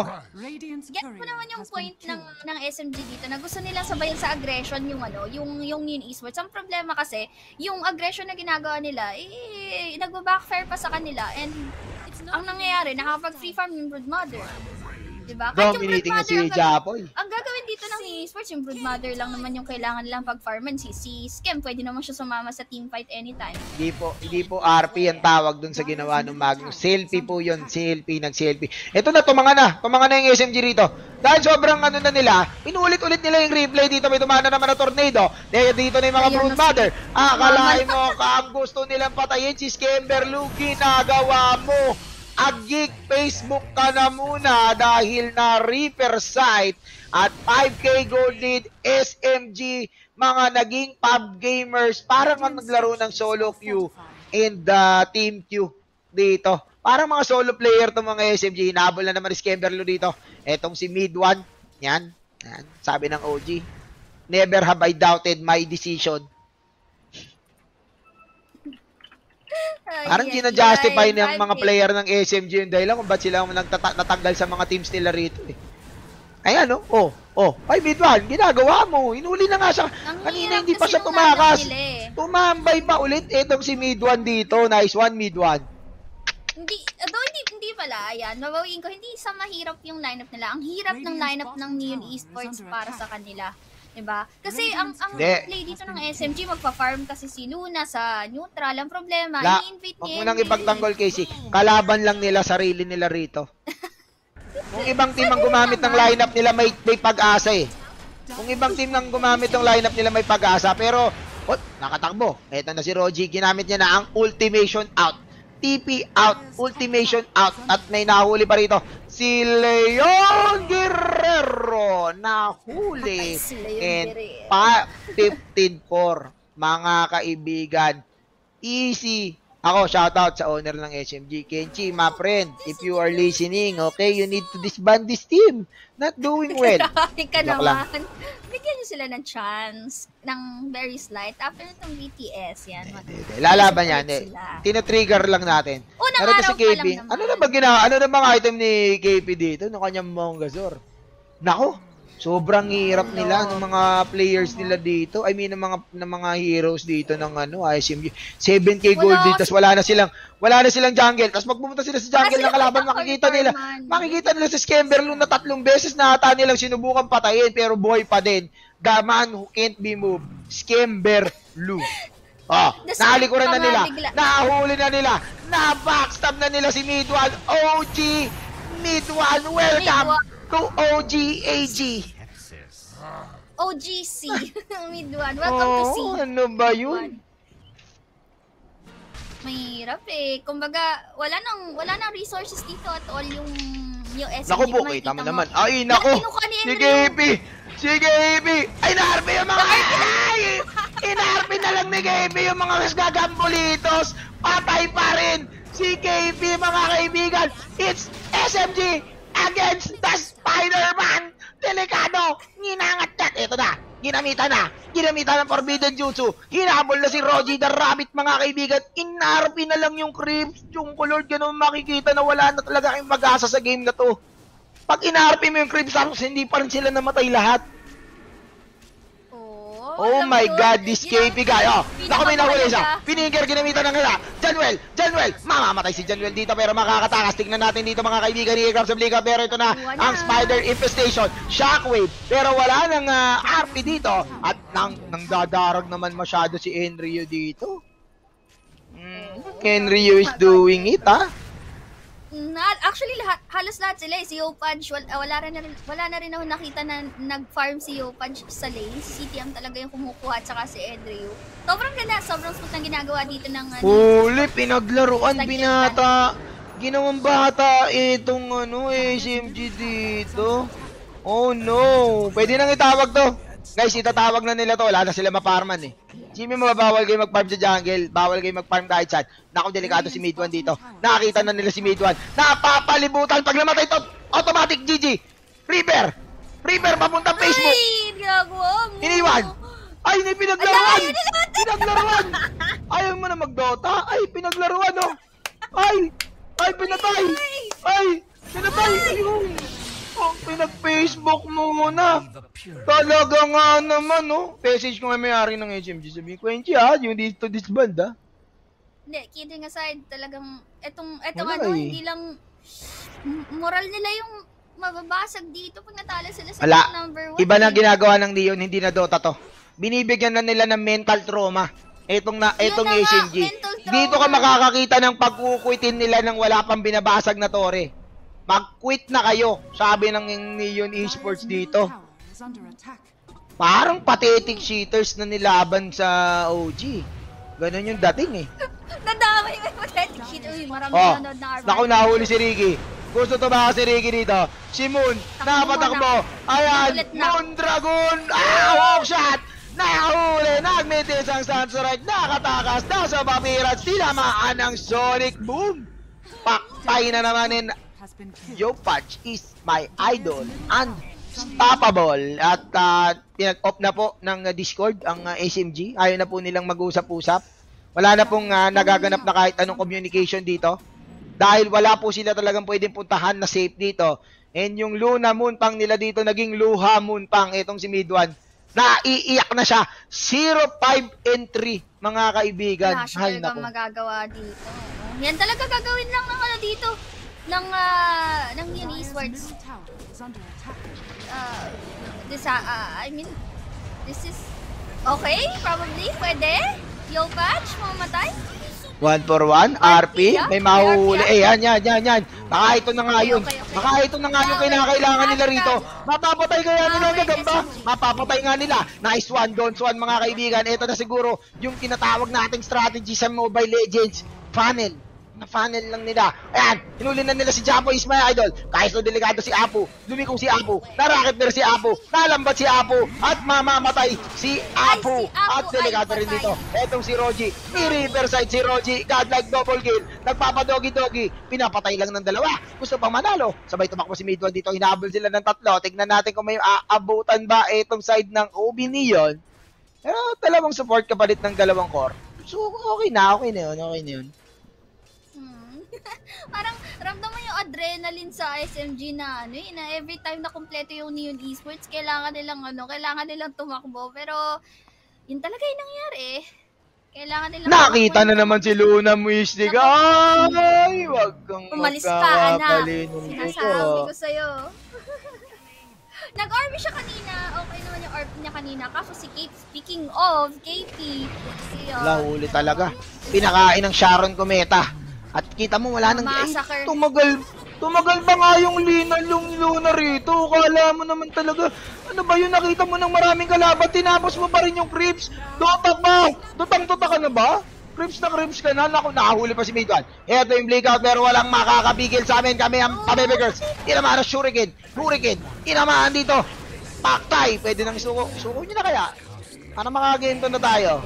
Get mo naman yung point ng ng S M G dito na gusto nila sabayan sa aggression yung ano, yung yung Neon Esports. Ang problema kasi, yung aggression na ginagawa nila, eh, nagba-backfire pa sa kanila and ang nangyayari, nakapag-free farm yung brood mother. Diba? Kahit yung Dominating na si brood mother, ang, Japoy. ang gagawin dito ng Neon Esports, yung brood mother lang naman yung kailangan nilang pag-farman. Si, si Skem, pwede naman siya sumama sa team fight anytime. Hindi po, hindi po R P ang tawag dun sa ginawa ng Magnus. Selfie po yun, selfie, nag-selfie. Ito na, tumanga na, tumanga na yung S M G rito. Dahil sobrang ano na nila, inulit-ulit nila yung replay dito, may tumana naman na tornado. Dahil dito na yung mga Ayan, brood nas- mother. Akalain mo, ka ang gusto nilang patayin si Skemberlu, ginagawa mo. Agik, Facebook ka na muna dahil na Reaper site at five K gold lead S M G, mga naging pub gamers, parang ang naglaro ng solo queue and uh, team queue dito. Parang mga solo player to mga S M G, hinabol na naman ni Skemberlu dito. Etong si Mid one, yan, yan, sabi ng O G, never have I doubted my decision. Parang gina-justify ng mga player ng S M G yung dahilan kung ba't sila nagtata- natanggal sa mga teams nila rito eh. Ayan no, oh, oh, ay mid one, ginagawa mo, inuli na nga siya, Ang kanina hirap hindi pa kasi siya nung tumakas, nandun nila eh. tumambay pa ulit itong si mid one dito, nice one mid one. Hindi, although hindi, hindi pala, ayan, mabawiin ko, hindi sa mahirap yung lineup nila. Ang hirap ng lineup ng Neon Esports para sa kanila. Diba? Kasi ang ang Hindi. play dito ng S M G, magpa-farm kasi si Luna sa neutral. Ang problema, La, i-invite wag ni mo nang Envy. ipagtanggol Casey, kalaban lang nila sarili nila rito. Kung ibang team ang gumamit ng lineup nila, may, may pag-asa eh. Kung ibang team ang gumamit ng lineup nila, may pag-asa. Pero, oh, nakatakbo. Eto na si Roji, ginamit niya na ang ultimation out. T P out, ultimation out, at may nahuli pa rito si Leon Guerrero nahuli Si Leon and Guerrero. pa fifteen four mga kaibigan. Easy. Ako, shoutout sa owner ng S M G. Kenchi, my friend, if you are listening, okay, you need to disband this team. Not doing well. Grabe ka Joke lang. naman. Bigyan niyo sila ng chance ng very slight. After itong B T S, yan. Hindi, hindi. Lalaban yan. Support Eh. sila. Tinatrigger lang natin. Unang Pero ito araw si pa K P, lang naman. ano na ba gina, ano na mga item ni K P dito? Nung kanyang Mongazor. Nako, sobrang hirap nila ng mga players nila dito. I mean, ng mga ng mga heroes dito ng ano, S M G. seven K gold Wala dito, tas wala na silang wala na silang jungle. Tapos pag pumunta sila sa jungle Wala ng kalaban, silang makikita nila, Farman. makikita nila si Skemberloon na tatlong beses na ata nilang sinubukan patayin pero buhay pa din. The man who can't be moved, Skemberloon. Oh, The nahalikuran na Skempa nila, nga bigla. nahuli na nila, na-backstab na nila si Mid one, O G, Mid one, welcome Mid to O G A G. O G C. Mid one. Welcome to C. Oh, ano ba yun? Mahirap eh. Kumbaga, wala nang wala nang resources dito at all yung yung S M G. Naku po, Makikita kita mo mo. naman. Ay, naku! Kinukuha ni Si Henry K P! Si K P! Ay, na-R P yung mga... Ay! In-R P na lang ni K P yung mga gagambolitos! Patay pa rin! Si K P, mga kaibigan! It's S M G against the Spider-Man! Delikado! Ninangat yan! Ito na! Ginamitan na! Ginamitan ng Forbidden Jutsu! Hinabol na si Roji the Rabbit, mga kaibigan! In-R P na lang yung creeps! Yung Lord, ganun makikita na wala na talaga kayong mag-asa sa game na to. Pag in-R P mo yung creeps, tapos hindi pa rin sila namatay lahat. Oh, Oh alam my mo, God, this yun ang K P guy. Oh, naku, may nahuli pinakamahalaga. siya. Pininger, ginamitan ng nila. Janwell, Janwell. Mamamatay si Janwell dito pero makakatakas. Tignan natin dito, mga kaibigan ni Grab sa Blika. Pero ito na Wala. ang Spider Infestation. Shockwave. Pero wala nang uh, R P dito. At nang, nang dadarag naman masyado si Enryu dito. Mm, Enryu is doing it, ha? Na, actually, lahat, halos lahat sila eh. Si Yopaj, wala, wala, rin na rin, wala na rin ako nakita na nag-farm si Yopaj sa lane. Si C T M talaga yung kumukuha at saka si Edryu. Sobrang ganda, sobrang smooth ang ginagawa dito ng ano. Huli, pinaglaruan, Like binata. Ginawang bata itong ano, S M G dito. Oh no. Pwede nang itawag to. Guys, itatawag na nila to. Wala na sila maparman eh. Jimmy, mabawal kayo mag-farm sa jungle. Bawal kayo mag-farm kahit saan. Naku, delikado si Mid one dito. Nakakita na nila si Mid one. Napapalibutan. Pag namatay to, automatic G G. Reaper. Reaper, papuntang Facebook. Ay, ginagawa mo. Iniwan. Ay, hindi pinaglaruan. Ay, ay, Pinaglaruan. Ayaw mo na mag-Dota. Ay, pinaglaruan, oh. Ay, ay, pinatay. Ay, pinatay. Ayun. Oh, pinag-Facebook muna. Talaga nga naman, no? Message ko nga may-ari ng S M G. Sabihin ko, Enchi, ha? Yung dito disband, ha? Hindi, kidding aside, talagang, etong, etong Wala ano, eh. hindi lang, m- moral nila yung mababasag dito pag natalo sila sa Wala. number one. Iba na eh. ginagawa ng Leon, hindi na Dota to. Binibigyan na nila ng mental trauma. Etong na, Yun etong na nga, S M G. mental trauma. Dito ka makakakita ng pagkukwitin nila ng wala pang binabasag na tore. Mag-quit na kayo, sabi ng Neon Esports dito. Parang pathetic cheaters na nilaban sa O G. Ganon yung dating eh. Nadamay may pathetic shit. Uy, marami Oh, nanonood na Armor. naku, nahuli si Ricky. Gusto to ba si Ricky dito? Si Moon, napatakbo. Ayan, Ulit na. Moon Dragon. Ah, hook shot. Nahuli, nagmitis ang Sansorite. Nakatakas, nasa papirat. Tinamaan ng Sonic Boom. Paktay na naman in Yopaj is my idol. Unstoppable. At uh, pinag-off na po ng uh, Discord ang uh, S M G. Ayaw na po nilang mag-usap-usap. Wala na pong uh, nagaganap na kahit anong communication dito. Dahil wala po sila talagang pwedeng puntahan na safe dito. And yung Luna Moonpang nila dito, naging Luha Moonpang. Itong si Mid one. Naiiyak na siya. zero five and three, mga kaibigan. Wala siya Hay talagang nako. magagawa dito. Yan talaga gagawin lang ng ano dito. Ng, uh, ng yun esports. Uh, this, uh, uh, I mean, this is, okay, probably, pwede. Yo, patch, mamatay. One for one, R P, yeah? may mahuhuli. May R P, Eh, yan, yan, yan, yan. Baka ito na nga Okay, yun. okay, okay. Baka ito na nga yung Okay, kinakailangan nila okay. rito. Mapapatay kaya nila Okay, gagamba. yes, yes. Mapapatay nga nila. Nice one, don't one, mga kaibigan. Ito na siguro yung tinatawag nating strategy sa Mobile Legends. Funnel. Na-funnel lang nila. Ayan, hinuli na nila si Japo is my idol. Kahit so delikado si Apo, lumikong si Apo, narakit na si Apo, nalambat si Apo, at mamamatay si Apo. Ay, si Apo At delikado ay rin patay. dito. Etong si Roji, may Riverside si Roji, godlike double kill, nagpapadogi-dogi, pinapatay lang ng dalawa. Gusto pang manalo. Sabay tumakbo si Midwan dito, hinahabol sila ng tatlo. Tignan natin kung may aabutan ba etong side ng O B Neon. Pero dalawang support kapalit ng dalawang core. So, okay na, okay na yun, okay na yun. Hmm. Parang ramdam mo yung adrenaline sa S M G na ano eh, na every time na kumpleto yung Neon Esports, kailangan nilang ano, kailangan nilang tumakbo. Pero yun talaga yung nangyari eh. Kailangan nilang Nakita tumakbo. na naman si Luna Mystic. Ay, wag kang Umalis ka, anak. magkakabali nung Sinasabi ko dito. sa'yo. Nag-R P siya kanina. Okay naman yung R P niya kanina. Kaso si Kate, speaking of, K P. Si, uh, Wala, huli talaga. Pinakain ng Sharon Cometa. At kita mo, wala nang... Ay, Massacre. tumagal. Tumagal ba nga yung Lina yung Luna rito? Kala mo naman talaga. Ano ba yun? Nakita mo ng maraming kalaban. Tinapos mo pa rin yung creeps. Dotak ba? Dutang-tuta ka na ba? Creeps na creeps ka na. Naku, nakahuli pa si Midwan. Eto yung blackout pero walang makakapigil sa amin. Kami ang pabibigers. Inamaan ang Shuriken. Hurricane. Inamaan dito. Paktay. Pwede nang isuko. Isuko nyo na kaya? Para makagame to na tayo.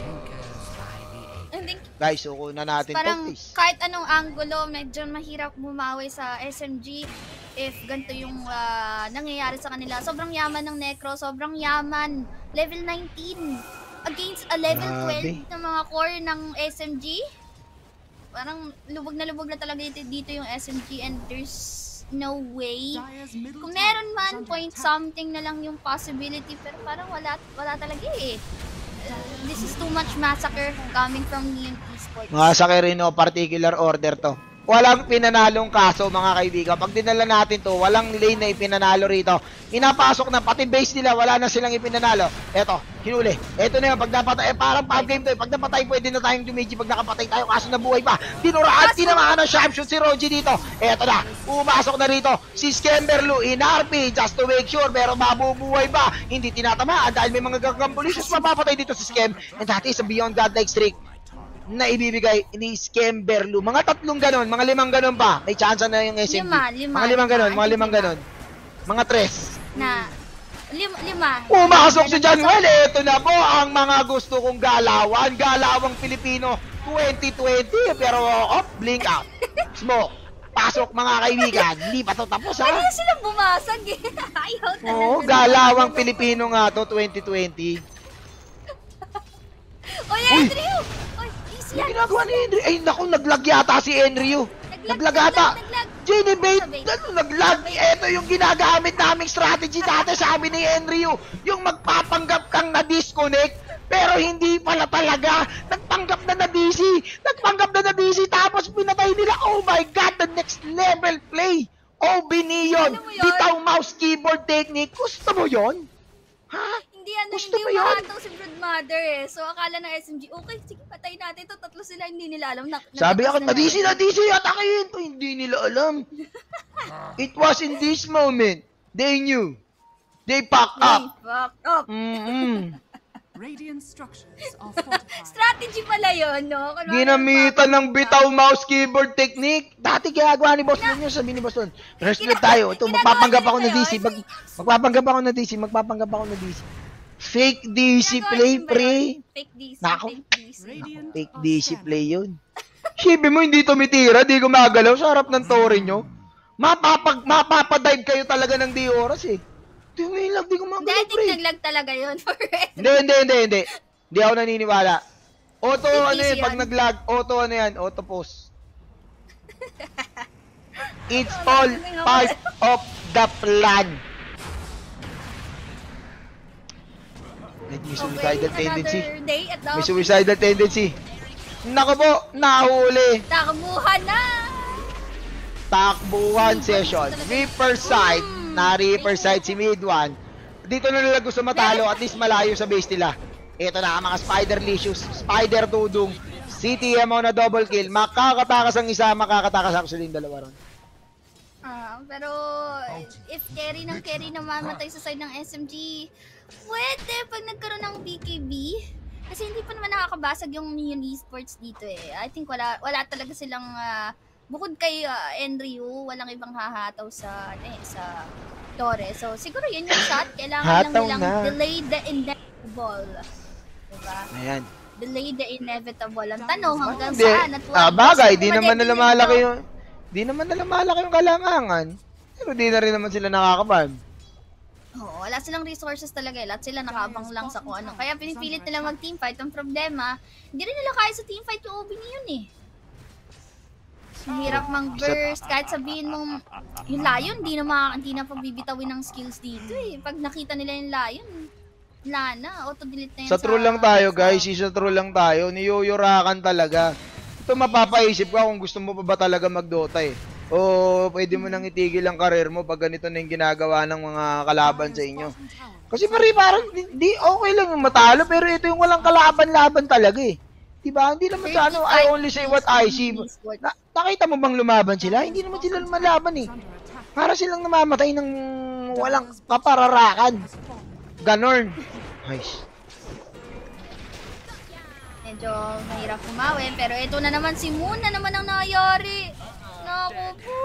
I think Guys, suko na natin parang to, please. kahit anong angulo, medyo mahirap bumawi sa S M G if ganito yung ah, nangyayari sa kanila. Sobrang yaman ng Necro, sobrang yaman. Level nineteen against a level Grabe. twelve na mga core ng S M G. Parang lubog na lubog na talaga dito, dito yung S M G and there's no way. Kung meron man, point something na lang yung possibility pero parang wala, wala talaga eh. Uh, this is too much massacre coming from Neon Esports. Mga Sakerino, particular order to. Walang pinanalong kaso mga kaibigan. Pag dinala natin to, walang lane na ipinanalo rito. Inapasok na, pati base nila, wala na silang ipinanalo. Eto, hinuli. Eto na yun, pag napatay, eh, parang pub game to eh. Pag napatay, pwede na tayong dumiji. Pag nakapatay tayo, kaso nabuhay pa. Dinuraan, tinamaan ng sharpshoot si Roji dito. Eto na, pumasok na rito. Si Skemberlu, in R P, just to make sure, pero mabubuhay ba? Hindi tinatamaan dahil may mga gagambulisyos mapapatay dito si Skem. And that is a beyond godlike streak na ibibigay ni Skemberlu. Mga tatlong ganon, mga limang ganon pa. May chance na yung S M G. Lima, lima, mga limang ganon, lima. mga limang Lima. ganon. Mga tres. Na lima, lima. Pumasok si Januel. Ito na po ang mga gusto kong galawan. Galawang Pilipino twenty twenty. Pero, oh, blink out. Smoke. Pasok mga kaibigan. Hindi pa to tapos ha. Kaya silang bumasag eh. Ayaw talaga. Oo, galawang Pilipino nga to twenty twenty. Oy, Andrew! Oy, easy Ano yan. ginagawa ni Henry? Ay, naku, naglag yata si Henryu. Naglag ata. naglag. Jenny Bait, Sabay. ano, naglag. Ito yung ginagamit naming strategy dati, sabi ni Henryu. Yung magpapanggap kang na-disconnect, pero hindi pala talaga. Nagpanggap na na-D C. Nagpanggap na na-D C, tapos pinatay nila. Oh my God, the next level play. O B Neon, Ano mo yun? bitaw mouse keyboard technique. Gusto mo yon? Ha? Hindi ano, Gusto hindi mo yun? umahataw si Broodmother eh. So akala ng S M G, okay, sige, patay natin to. Tatlo sila, hindi nila alam. Na, Sabi ako, natapos na-D C, na-D C, atakin to. Hindi nila alam. It was in this moment, they knew. They packed Ay, up. fuck up. Mm-mm. Radiant structures are fortified. Strategy pala yun, no? Kunwari, Ginamitan ng magpapagawa. bitaw mouse keyboard technique. Dati ginagawa ni Boss Lon yun, sabi ni Boss Lon. Rest Gina- tayo. Ito, ginagawa magpapanggap ako nila na D C. yun. Mag, magpapanggap ako na D C. Magpapanggap ako na D C. Fake D C Ginagawa play, din ba pre. yun? Fake D C, Nako. fake D C. Radiant Fake are D C standing. play yun. Shibi mo, hindi tumitira, di gumagalaw sa harap ng tore nyo. Mapapag, mapapadive kayo talaga ng di oras eh. Di may lag, di Hindi, gumagalaw, I think pre. naglag talaga yun for it. Hindi, hindi, hindi, hindi. Hindi ako naniniwala. Auto, Fake ano D C yun, pag yan. nag-lag, auto, ano yan, auto pause. It's all part of the plan. May suicidal Okay, tendency. another day at the May office. suicidal tendency. Naku po, nahuli. Takbuhan na! Takbuhan session. Reaper side. Na Reaper side si mid one. Dito na nila gusto matalo, at least malayo sa base nila. Ito na ang mga Spider Licious, Spider Dudong, C T M O na double kill. Makakatakas ang isa, makakatakas actually yung dalawa ron. Ah, pero if carry ng carry na mamatay sa side ng S M G, pwede pag nagkaroon ng B K B. Kasi hindi pa naman nakakabasag yung Neon Esports dito eh. I think wala wala talaga silang uh, bukod kay uh, Enryu, walang ibang hahataw sa ano eh, sa Torres. So siguro yun yung shot, kailangan Hataw lang nilang na. delay the inevitable. Diba? Ayan. Delay the inevitable. Ang tanong hanggang Hindi. saan at Ah, what bagay, gusto di mo naman nila ma-definite malaki to? yung di naman nila malaki yung kailangan. Pero di na rin naman sila nakakaban. Oo, wala silang resources talaga eh. Lahat sila nakaabang lang sa kung ano. Kaya pinipilit nila mag-teamfight. Ang problema, hindi rin nila kaya sa teamfight yung O B ni yun eh. Ang hirap mang-burst. Kahit sabihin mong yung Lion, hindi na, ma- hindi na pagbibitawin ng skills dito eh. Pag nakita nila yung Lion, wala na. Auto-delete na yun Sa true lang tayo, guys. Sa true lang tayo. Niyuyurakan talaga. Ito mapapaisip ka kung gusto mo pa ba talaga mag-Dota eh. O pwede mo nang itigil ang karir mo pag ganito na yung ginagawa ng mga kalaban sa inyo. Kasi pare, parang di okay lang yung matalo, pero ito yung walang kalaban-laban talaga eh. Diba? Hindi naman sa ano, I only say what I see. Na, nakita mo bang lumaban sila? Hindi naman sila lumalaban eh. Para silang namamatay ng walang kapararakan. Ganon. Nice. Medyo mahirap kumawi. Pero ito na naman si Moon na naman ang nangyari. Naku po.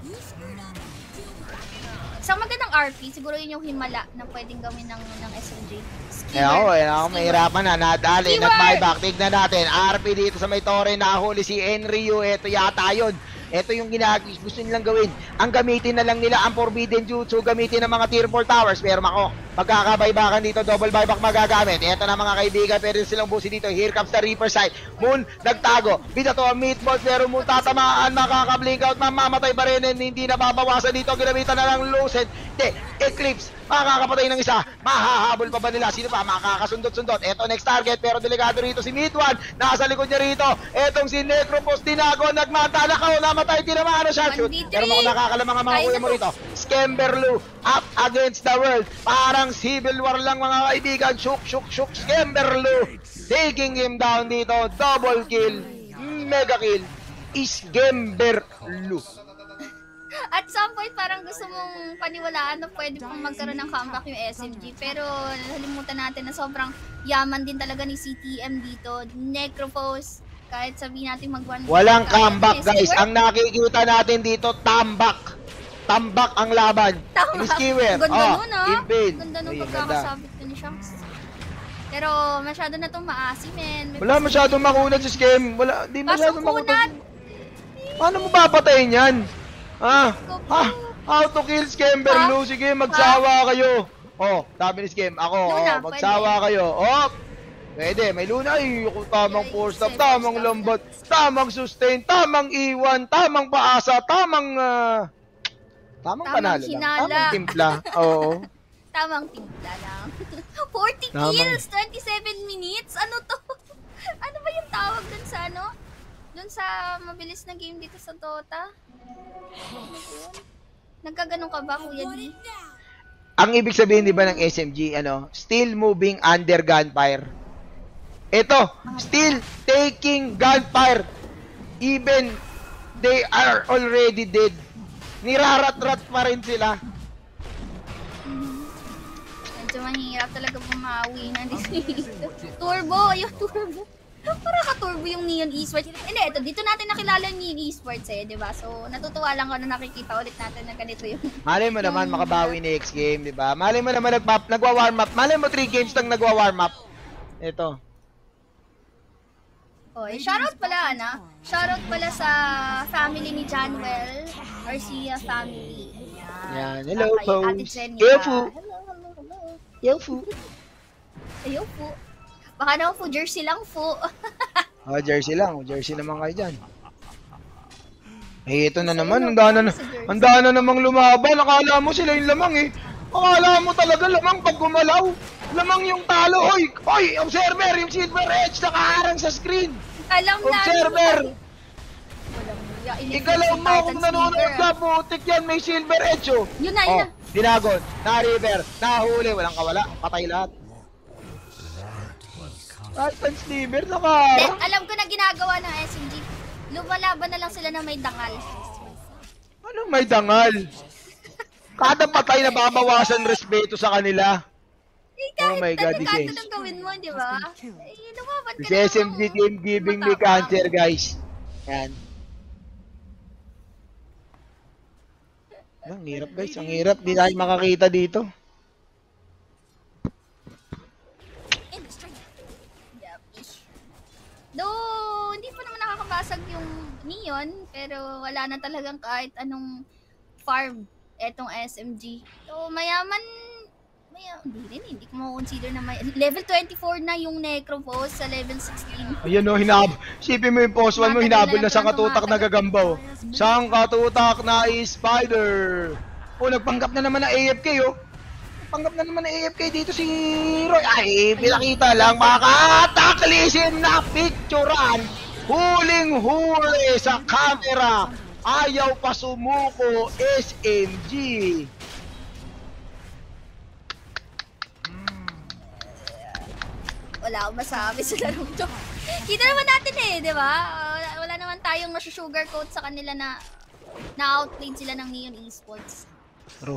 Isang magandang R P, siguro yun yung himala na pwedeng gawin ng, ng S M J. Eh ako, eh ako, mahirapan na. Nadali, Skewer! nag-buyback. Tignan natin. R P dito sa may tore, nahuli si Enryu. Ito yata yun. Ito yung ginagis. Gusto nilang gawin. Ang gamitin na lang nila ang Forbidden Jutsu. Gamitin ng mga tier four towers. Pero mako, pagkakabaybakan dito, double buyback magagamit. Ito na mga kaibigan. Pwede silang busi dito. Here comes the Reaper side. Moon, nagtago. Bida to ang meatball. Pero Moon tatamaan. Makaka-blink out. Mamamatay pa rin. And hindi na babawasan dito. Ginamitan na lang Lucid. Hindi. Eclipse. Makakapatay ng isa. Mahahabol pa ba nila? Sino pa? Makakasundot-sundot. Eto next target. Pero delikado rito si Midwan. Nasa likod niya rito. Etong si Necropos Tinago. Nagmantala ka. Namatay. Tinamaan na sharpshoot. Pero mga nakakalamang ang mga kuya mo rito. Skemberlu. Up against the world. Parang civil war lang mga kaibigan. Shuk, shuk, shuk. Skemberlu. Taking him down dito. Double kill. Mega kill. Skemberlu. At some point, parang gusto mong paniwalaan na pwede pang magkaroon ng comeback yung S M G. Pero nalimutan natin na sobrang yaman din talaga ni C T M dito. Necropose, kahit sabihin natin mag-one. Walang comeback, guys. Ang nakikita natin dito, tambak. Tambak ang laban. Ini Skewer. Ganda Oh, nun, ah. Impale. Ganda nung Ay, ganda. pagkakasabit ko ni Shanks. Pero masyado na itong maasim, men. May Wala masyadong makunat si Skem. Wala, di masyadong Pasok kunat. makunat. Paano mo papatayin yan? Ah, ha, how to kill Skemberlu? Sige, magsawa kayo. Oh, sabi ni Skem, ako, Luna, oh, magsawa kayo. Oh, pwede, may Luna. Ay, kung tamang force stop, tamang lambat, tamang sustain, tamang iwan, tamang paasa, tamang, ah, tamang Tamang panalo lang. hinala. Tamang timpla. Oo. Tamang timpla lang. forty Tamang- kills, twenty-seven minutes? Ano to? Ano ba yung tawag dun sa ano? Dun sa mabilis na game dito sa Dota? Ano ba yun? Nagkaganon ka ba, Kuya D? Ang ibig sabihin, di ba, ng S M G, ano, still moving under gunfire. Ito, still taking gunfire. Even they are already dead. Nirarat-rat pa rin sila. Medyo mahirap talaga bumawi na dito. Turbo, yung turbo. Para ka-turbo yung Neon Esports. Hindi, ito, dito natin nakilala yung Neon Esports eh, di ba? So, natutuwa lang ko na nakikita ulit natin na ganito yung... Malay mo naman makabawi next game, di ba? Malay mo naman nagpa- nagwa-warm up. Malay mo three games lang nagwa-warm up. Ito. Oh, eh, shoutout pala, ana. Shoutout pala sa family ni Janwell, Garcia family. Yan. Hello, Kay po. Ate Jenny. Yofu. Hello, hello, hello. Yofu. Ayaw po. Baka naman po, jersey lang po. Oh, jersey lang. Jersey naman kayo dyan. Eh, ito na naman. Handa na, handa na namang lumaban. Akala mo sila yung lamang eh. Akala mo talaga lamang pag gumalaw. Lamang yung talo. Hoy! Hoy! Observer! Yung silver edge nakaharang sa screen. Alam na. Observer! Walang muya. Igalaw mo kung nanonood ka, putik yan. May silver edge oh. Yun na, yun Oh, na. dinagon. Na-river. Nahuli. Walang kawala. Patay lahat. Titan Sliver, Then, nakaharang. alam ko na ginagawa ng S M G. Lumalaban na lang sila na may dangal. Anong may dangal? Kada patay na babawasan respeto sa kanila. Ika kahit my God, ano, si kahit James. anong gawin mo, di ba? Eh, lumaban ka Si S M G namang team giving me matapang. cancer, guys. Yan. Ang hirap, guys. Ang hirap. Di tayo makakita dito. Industry. Yep. Though, hindi pa naman nakakabasag yung Neon, pero wala na talagang kahit anong farm etong S M G. So, mayaman, maya, hindi rin, hindi ko ma-consider na may, level twenty-four na yung Necropose sa level sixteen. Ayan o, hinab. Sipin mo yung post one mo, hinabol na sa katutak na gagambaw. Sang katutak na spider. O, nagpanggap na naman na A F K, oh. Nagpanggap na naman na A F K dito si Roy. Ay, pinakita lang, makataklisin na picturean. Huling-huli sa camera. Ayaw pa sumuko, S M G. Wala akong masabi sa larong to. Kita naman natin eh, di ba? Wala, wala naman tayong masu-sugarcoat sa kanila na na-outplayed sila ng Neon Esports. True.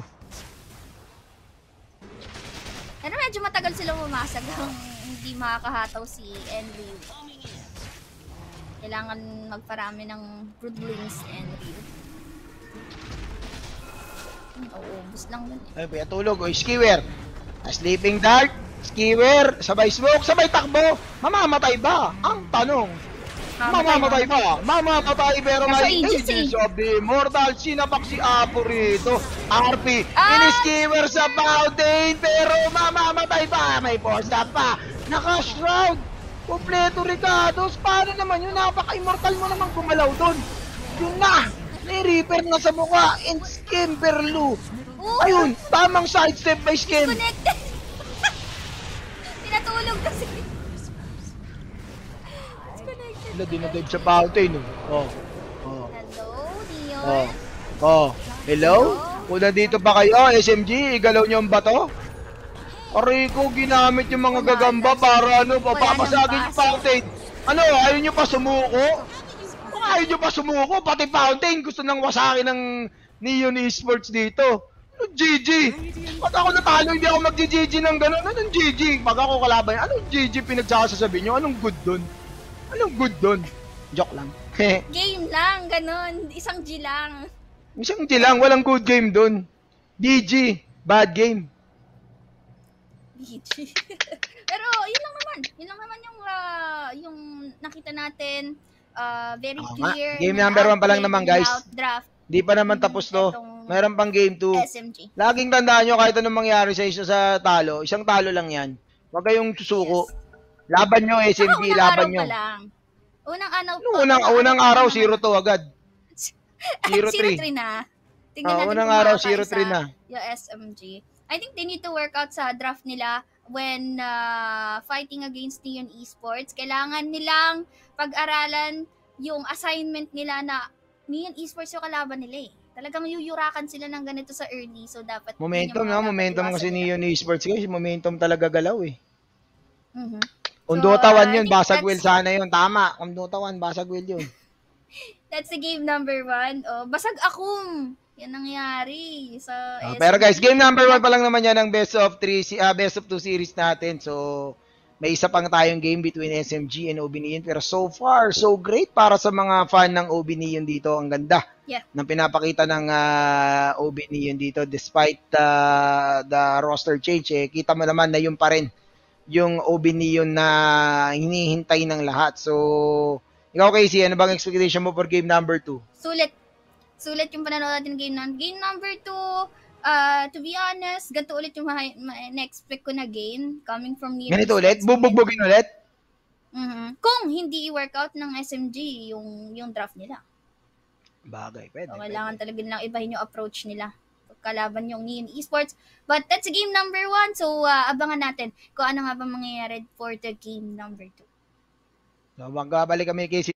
Pero medyo matagal sila bumasag hanggang hindi makakahataw si Enryu. Kailangan magparami ng broodlings Enryu. Oo, bus lang dun eh. Ay, pinatulog. O, Skiwer. A sleeping dart. Skiwer. Sabay smoke. Sabay takbo. Mamamatay ba? Ang tanong. Mamamatay ba? Mamamatay pero Nasa may Aegis Aegis eh. of the Immortal. Sinapak si Apo rito. R P. Ah! Ini-Skiwer sa fountain pero mamamatay ba? May force up pa. Naka-shroud. Kompleto Ricardos. Paano naman yun? Napaka-immortal mo naman gumalaw doon. Yun na. May Reaper na sa mukha. And Skimberlu. Oo, Ayun. Tamang sidestep by Skim. connected. Pinatulog kasi. Disconnected. Wala din na-dive sa fountain. Oh. Oh. Hello, Neon. Oh. Oh. Hello? Kung nandito pa kayo, S M G, igalaw niyo ang bato? Aray ko, ginamit yung mga gagamba para ano, papapasagin yung fountain. Ano, ayaw nyo pa sumuko? Kung ayaw nyo pa sumuko, pati fountain, gusto nang wasakin ng Neon Esports dito. Ano, G G? Pag ako natalo, hindi ako mag-G G ng gano'n. Anong G G? Pag ako kalaban, anong G G pinagsasasabi nyo? Anong good dun? Anong good dun? Joke lang. Game lang, ganun. Isang G lang. Isang G lang, walang good game dun. D G, bad game. B G. Pero yun lang naman. Yun lang naman yung ah, yung nakita natin, ah, very Oo nga. clear. Game na number one pa lang na-outplay naman, ng guys. layout draft Di pa naman tapos to. Etong Mayroon pang game two. S M G. Laging tandaan nyo kahit anong mangyari sa isa sa talo, isang talo lang yan. Huwag kayong susuko. Laban nyo, S M Saka G, unang laban araw nyo. pa lang. Unang araw Nung unang, unang araw, zero two agad. zero three. zero three na. Tingnan Oh, natin unang kung araw, makakaisa zero three na. yung S M G. I think they need to work out sa draft nila when uh, fighting against Neon Esports. Kailangan nilang pag-aralan yung assignment nila na Neon Esports yung kalaban nila eh. Talagang yuyurakan sila ng ganito sa early. So, dapat... yun Momentum, yung mga no? dapat Momentum iwasan kasi nila. Neon Esports, guys. Momentum talaga galaw, eh. Mhm. Kung So, Dota one I yun, think basag that's- wheel sana yun. Tama. Kung Dota one, basag wheel yun. That's the game number one. Oh, basag akong. Yan nangyari sa Ah, S M G. pero guys, game number one pa lang naman yan ng best of three, si- ah, best of two series natin. So, may isa pang tayong game between S M G and O B Neon. Pero so far, so great para sa mga fan ng O B Neon dito. Ang ganda Yeah. ng pinapakita ng ah, O B Neon dito. Despite ah, the roster change, eh, kita mo naman na yun pa rin yung O B Neon na hinihintay ng lahat. So, ikaw Casey, ano bang expectation mo for game number two? Sulit. Sulit yung pananood natin ng game number. Game number two, uh, to be honest, ganito ulit yung ma- ma- na-expect ko na game coming from Neon Ganito ulit? Esports. Bubugbugin ulit? Mhm. Kung hindi i-workout ng S M G yung yung draft nila. Bagay, pwede. So, pwede. kailangan talaga nilang ibahin yung approach nila. Kalaban yung Neon Esports. But that's game number one. So, uh, abangan natin kung ano nga ba mangyayari for the game number two. So, magbabalik kami Casey